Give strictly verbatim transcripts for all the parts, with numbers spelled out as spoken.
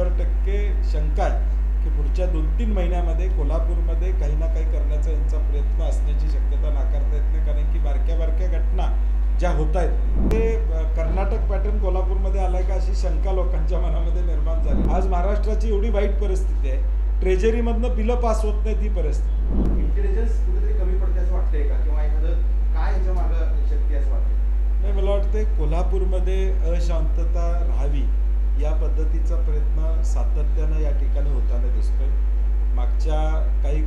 शंभर टक्के शंका आहे की पुढच्या दोन तीन महिन्यामध्ये कोल्हापूरमध्ये काही ना काही करण्याचा यांचा प्रयत्न असण्याची शक्यता नाकारता येत नाही, कारण की बारक्या बारक्या घटना ज्या होत आहेत ते कर्नाटक पॅटर्न कोल्हापूरमध्ये आलाय का अशी शंका लोकांच्या मनामध्ये निर्माण झाली। आज महाराष्ट्राची एवढी वाईट परिस्थिती आहे, ट्रेजरीमधनं बिलं पास होत नाही ती परिस्थिती। इंटेलिजन्स कुठेतरी कमी पडते असं वाटतंय का, किंवा एखादं काय ह्याच्या मागं शक्ती असं वाटतं? नाही, मला वाटते कोल्हापूरमध्ये अशांतता राहावी या पद्धतीचा प्रयत्न सातत्यानं या ठिकाणी होताना दिसतोय। मागच्या काही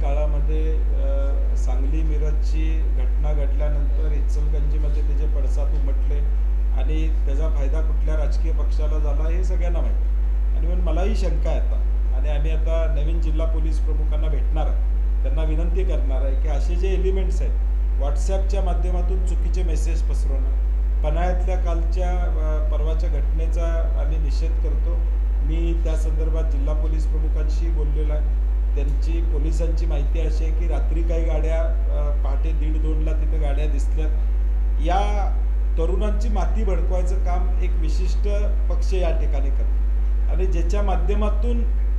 काळामध्ये सांगली मिरजची घटना घडल्यानंतर इचलकरंजीमध्ये त्याचे पडसाद उमटले आणि त्याचा फायदा कुठल्या राजकीय पक्षाला झाला हे सगळ्यांना माहिती। आणि म्हणून मलाही शंका आहे आता, आणि आम्ही आता नवीन जिल्हा पोलीस प्रमुखांना भेटणार आहे, त्यांना विनंती करणार आहे की असे जे एलिमेंट्स आहेत व्हॉट्सॲपच्या माध्यमातून चुकीचे मेसेज पसरवणं, पन्हाळ्यातल्या कालच्या परवाच्या घटनेचा आम्ही निषेध करतो। मी त्या संदर्भात जिल्हा पोलीस प्रमुखांशी बोललेलो आहे। त्यांची पोलिसांची माहिती अशी आहे की रात्री काही गाड्या पहाटे दीड दोनला तिथे गाड्या दिसल्यात। या तरुणांची माती भडकवायचं काम एक विशिष्ट पक्ष या ठिकाणी करतो आणि ज्याच्या माध्यमातून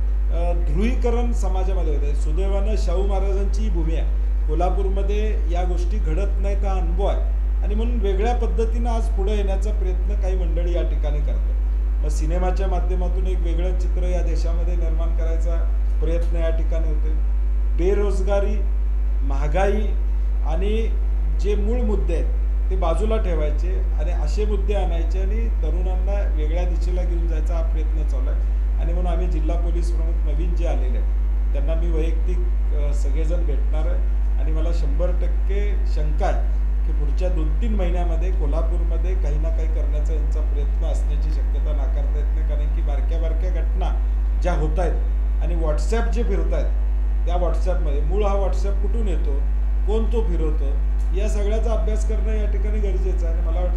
ध्रुवीकरण समाजामध्ये होते। सुदैवानं शाहू महाराजांची भूमी आहे कोल्हापूरमध्ये, या गोष्टी घडत नाहीत हा अनुभव आहे आणि म्हणून वेगळ्या पद्धतीनं आज पुढे येण्याचा प्रयत्न काही मंडळी या ठिकाणी करतात। मग सिनेमाच्या माध्यमातून एक वेगळं चित्र या देशामध्ये निर्माण करायचा प्रयत्न या ठिकाणी होते। बेरोजगारी, महागाई आणि जे मूळ मुद्दे आहेत ते बाजूला ठेवायचे आणि असे मुद्दे आणायचे आणि तरुणांना वेगळ्या दिशेला घेऊन जायचा हा प्रयत्न चालू आहे। आणि म्हणून आम्ही जिल्हा पोलीस प्रमुख नवीन जे आलेले आहेत त्यांना मी वैयक्तिक सगळेजण भेटणार आहे आणि मला शंभर टक्के शंका आहे की पुढच्या दोन तीन महिन्यामध्ये कोल्हापूरमध्ये काही ना काही करण्याचा यांचा प्रयत्न असण्याची शक्यता नाकारता येत नाही, कारण की बारक्या बारक्या घटना ज्या होत आहेत आणि व्हॉट्सॲप जे फिरत आहेत त्या व्हॉट्सॲपमध्ये मूळ हा व्हॉट्सॲप कुठून येतो, कोण तो फिरवतो, या सगळ्याचा अभ्यास करणं या ठिकाणी गरजेचं आहे। आणि मला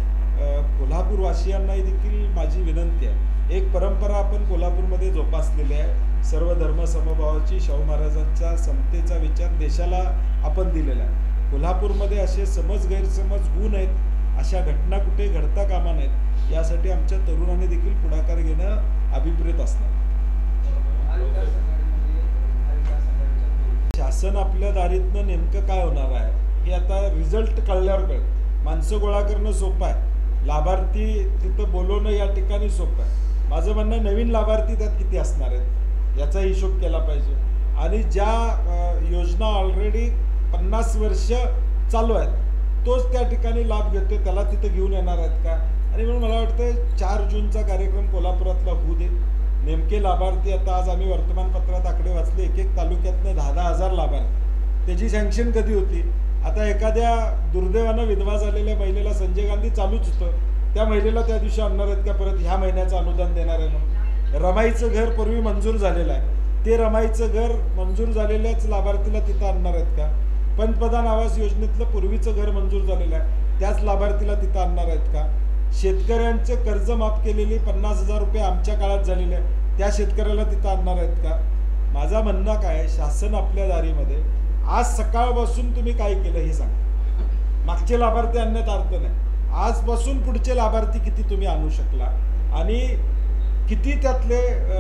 वाटतं कोल्हापूरवासियांनाही देखील माझी विनंती आहे, एक परंपरा आपण कोल्हापूरमध्ये जोपासलेली आहे, सर्व धर्म समभावाची, शाहू महाराजांचा समतेचा विचार देशाला आपण दिलेला आहे। कोल्हापूरमध्ये असे समज गैरसमज होऊ नयेत, अशा घटना कुठे घडता कामा नयेत, यासाठी आमच्या तरुणांनी देखील पुढाकार घेणं अभिप्रेत असणार। शासन आपल्या दारीतनं नेमकं काय होणार आहे हे आता रिझल्ट कळल्यावर कळतं। माणसं गोळा करणं सोपं आहे, लाभार्थी तिथं बोलवणं या ठिकाणी सोपं आहे। माझं म्हणणं नवीन लाभार्थी त्यात किती असणार आहेत याचा हिशोब केला पाहिजे आणि ज्या योजना ऑलरेडी पन्नास वर्ष चालू आहेत तोच त्या ठिकाणी लाभ घेतोय त्याला तिथं घेऊन येणार आहेत का? आणि म्हणून मला वाटतं चार जूनचा कार्यक्रम कोल्हापुरातला होऊ दे। नेमके लाभार्थी आता आज आम्ही वर्तमानपत्रात आकडे वाचले, एक एक तालुक्यातनं दहा दहा हजार लाभार्थी, त्याची सँक्शन कधी होती? आता एखाद्या दुर्दैवानं विधवा झालेल्या महिलेला संजय गांधी चालूच होतं, त्या महिलेला त्या दिवशी आणणार आहेत का परत ह्या महिन्याचं अनुदान देणार आहे म्हणून? रमाईचं घर पूर्वी मंजूर झालेलं आहे, ते रमाईचं घर मंजूर झालेल्याच लाभार्थीला तिथं आणणार आहेत का? पंतप्रधान आवास योजनेतलं पूर्वीचं घर मंजूर झालेलं आहे त्याच लाभार्थीला तिथं आणणार आहेत का? शेतकऱ्यांचे कर्ज माफ केलेली पन्नास हजार रुपये आमच्या काळात झालेले आहे त्या शेतकऱ्याला तिथं आणणार आहेत का? माझा म्हणणं काय, शासन आपल्या दारीमध्ये आज सकाळपासून तुम्ही काय केलं हे सांगा। मागचे लाभार्थी आणण्यात अर्थ नाही, आजपासून पुढचे लाभार्थी किती तुम्ही आणू शकला आणि किती त्यातले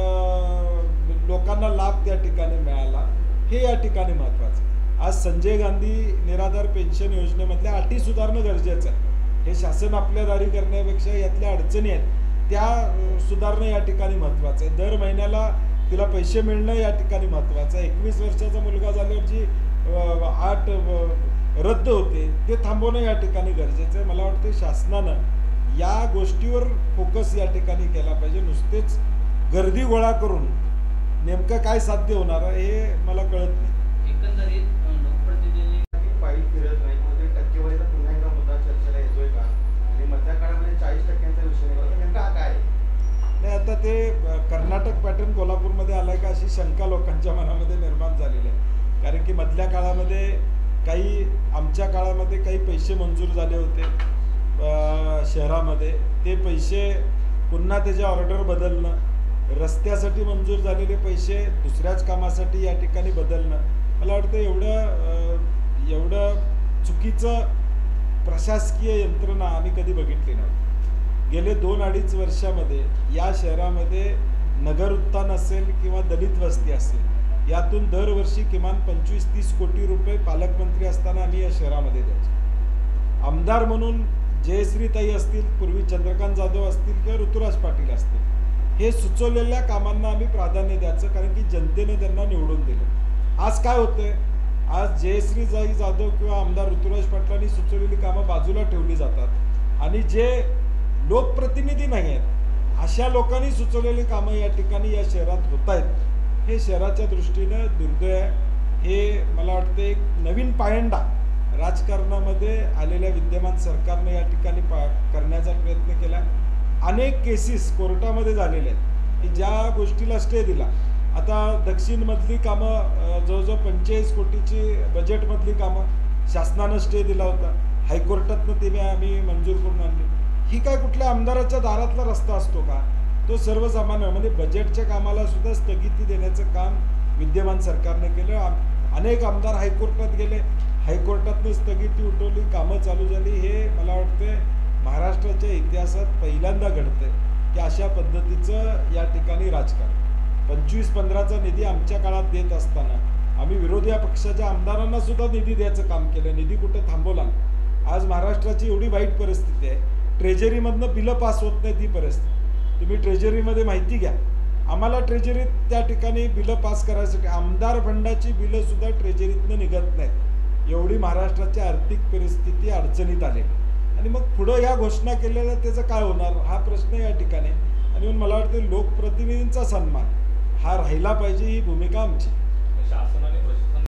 लोकांना लाभ त्या ठिकाणी मिळाला हे या ठिकाणी महत्त्वाचं। आज संजय गांधी निराधार पेन्शन योजनेमधल्या अटी सुधारणं गरजेचं आहे। हे शासन आपल्या दारी करण्यापेक्षा यातल्या अडचणी आहेत त्या सुधारणं या ठिकाणी महत्त्वाचं आहे। दर महिन्याला तिला पैसे मिळणं या ठिकाणी महत्त्वाचं आहे। एकवीस वर्षाचा मुलगा झाल्यावर जी आठ रद्द होते ते थांबवणं या ठिकाणी गरजेचं आहे। मला वाटतं शासनानं या गोष्टीवर फोकस या ठिकाणी केला पाहिजे। नुसतेच गर्दी गोळा करून नेमकं काय साध्य होणार आहे हे मला कळत नाही। एकंदरीत लोकप्रतिनिधी पायी फिरत नाही, म्हणजे टक्केवारीचा पुन्हा एकदा मुद्दा चर्चेला येतोय का? आणि मधल्या काळामध्ये चाळीस टक्क्यांचा विषय निघाला, नेमका हा काय? नाही, आता ते कर्नाटक पॅटर्न कोल्हापूरमध्ये आलाय का अशी शंका लोकांच्या मनामध्ये निर्माण झालेली आहे, कारण की मधल्या काळामध्ये काही आमच्या काळामध्ये काही पैसे मंजूर झाले होते शहरामध्ये, ते पैसे पुन्हा त्याचे ऑर्डर बदलणं, रस्त्यासाठी मंजूर झालेले पैसे दुसऱ्याच कामासाठी या ठिकाणी बदलणं, मला वाटतं एवढं एवढं चुकीचं प्रशासकीय यंत्रणा आम्ही कधी बघितली नव्हती। गेले दोन अडीच वर्षामध्ये या शहरामध्ये नगर उत्थान असेल किंवा दलित वस्ती असेल, यातून दरवर्षी किमान पंचवीस तीस कोटी रुपये पालकमंत्री असताना आम्ही या शहरामध्ये द्यायचो. आमदार म्हणून जयश्रीताई असतील, पूर्वी चंद्रकांत जाधव असतील किंवा ऋतुराज पाटील असतील, हे सुचवलेल्या कामांना आम्ही प्राधान्य द्यायचं, कारण की जनतेने त्यांना निवडून दिलं. आज काय होतंय, आज जयश्रीताई जाधव किंवा आमदार ऋतुराज पाटलांनी सुचवलेली कामं बाजूला ठेवली जातात आणि जे लोकप्रतिनिधी नाही आहेत अशा लोकांनी सुचवलेली कामं या ठिकाणी या शहरात होत आहेत. हे शहराच्या दृष्टीनं दुर्दैव आहे. हे मला वाटतं एक नवीन पायंडा राजकारणामध्ये आलेल्या विद्यमान सरकारने या ठिकाणी पा करण्याचा प्रयत्न केला. अनेक केसेस कोर्टामध्ये झालेल्या आहेत की ज्या गोष्टीला स्टे दिला. आता दक्षिणमधली कामं जवळजवळ पंचेचाळीस कोटीची बजेटमधली कामं शासनानं स्टे दिला होता, हायकोर्टातनं ते आम्ही मंजूर करून आणली. ही काय कुठल्या आमदाराच्या दारातला रस्ता असतो का? तो सर्वसामान्य म्हणजे बजेटच्या कामाला सुद्धा स्थगिती देण्याचं काम विद्यमान सरकारने केलं. अनेक आमदार हायकोर्टात गेले, हायकोर्टातनं स्थगिती उठवली, कामं चालू झाली. हे मला वाटतं महाराष्ट्राच्या इतिहासात पहिल्यांदा घडतंय की अशा पद्धतीचं या ठिकाणी राजकारण. पंचवीस पंधराचा निधी आमच्या काळात देत असताना आम्ही विरोधी पक्षाच्या आमदारांना सुद्धा निधी द्यायचं काम केलं. निधी कुठं थांबवला. आज महाराष्ट्राची एवढी वाईट परिस्थिती आहे, ट्रेजरीमधनं बिलं पास होत नाही. ती परिस्थिती तुम्ही ट्रेजरीमध्ये माहिती घ्या. आम्हाला ट्रेजरीत त्या ठिकाणी बिलं पास करायसाठी आमदार फंडाची बिलं सुद्धा ट्रेजरीतनं निघत नाहीत. एवढी महाराष्ट्राची आर्थिक परिस्थिती अडचणीत आली आणि मग पुढं ह्या घोषणा केलेल्या त्याचं काय होणार हा प्रश्न या ठिकाणी. आणि म्हणून मला वाटतं लोकप्रतिनिधींचा सन्मान हा राहिला पाहिजे, ही भूमिका आमची. शासन आणि प्रशासन